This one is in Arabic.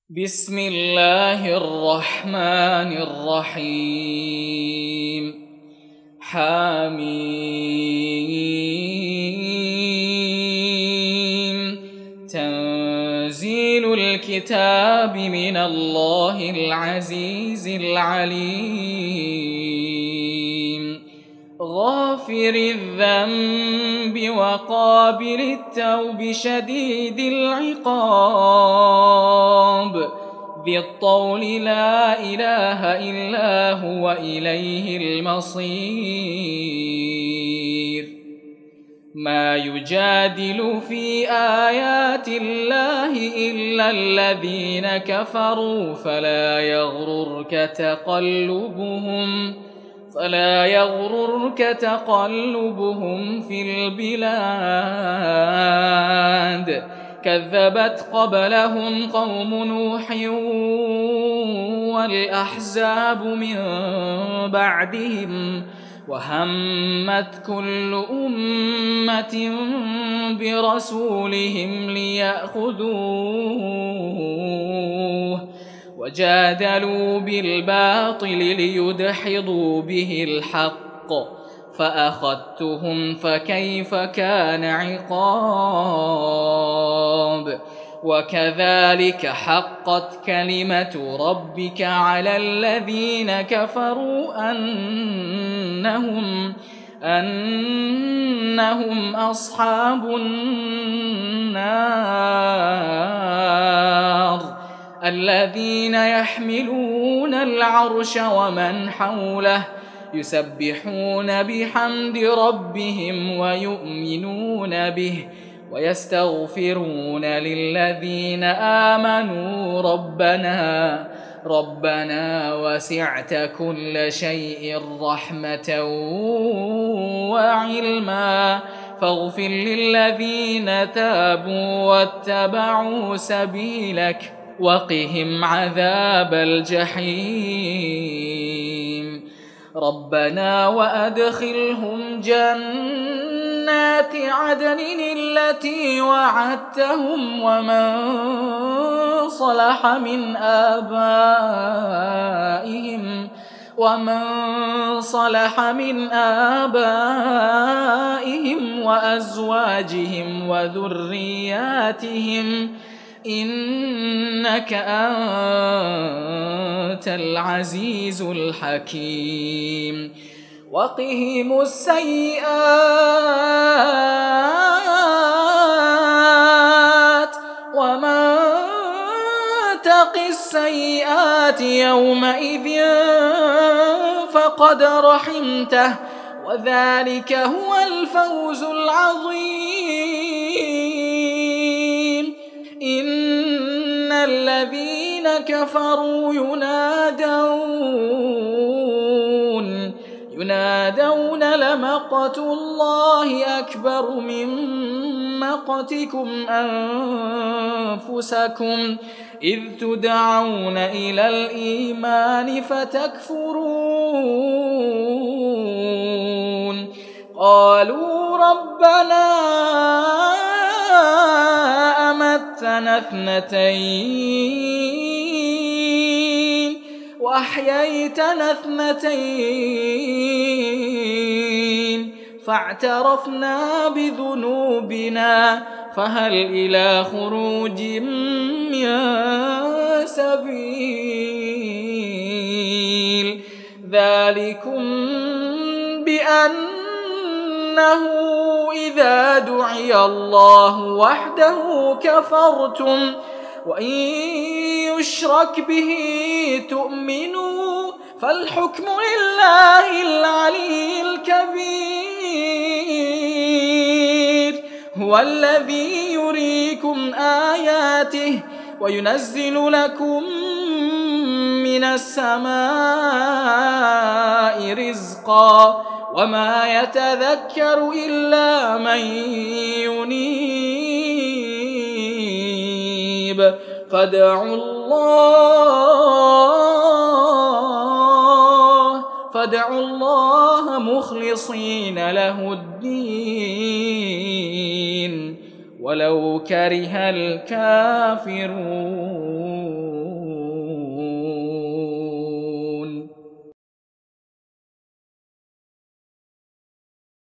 بسم الله الرحمن الرحيم حميم تنزيل الكتاب من الله العزيز العليم غافر الذنب وقابل التوب شديد العقاب ذي الطول لا إله إلا هو إليه المصير ما يجادل في آيات الله إلا الذين كفروا فلا يغررك تقلبهم في البلاد كذبت قبلهم قوم نوح والأحزاب من بعدهم وهمت كل أمة برسولهم ليأخذوه وجادلوا بالباطل ليدحضوا به الحق فأخذتهم فكيف كان عقاب وكذلك حقت كلمة ربك على الذين كفروا أنهم أصحاب النار الذين يحملون العرش ومن حوله يسبحون بحمد ربهم ويؤمنون به ويستغفرون للذين آمنوا ربنا وسعت كل شيء رحمة وعلما فاغفر للذين تابوا واتبعوا سبيلك وقهم عذاب الجحيم ربنا وأدخلهم جنات عدن التي وعدتهم ومن صلح من آبائهم وأزواجهم وذرياتهم إنك أنت العزيز الحكيم وقهم السيئات ومن تق السيئات يومئذ فقد رحمته وذلك هو الفوز العظيم إن الذين كفروا ينادون لمقت الله أكبر من مقتكم أنفسكم إذ تدعون إلى الإيمان فتكفرون قالوا ربنا أمتنا اثنتين وأحييتنا اثنتين فاعترفنا بذنوبنا فهل إلى خروج من سبيل ذلكم بأنه إذا دعي الله وحده كفرتم وإن يشرك به تؤمنوا فالحكم لله العلي الكبير هو الذي يريكم آياته وينزل لكم من السماء رزقا وما يتذكر إلا من ينيب فادعوا الله مخلصين له الدين ولو كره الكافرون.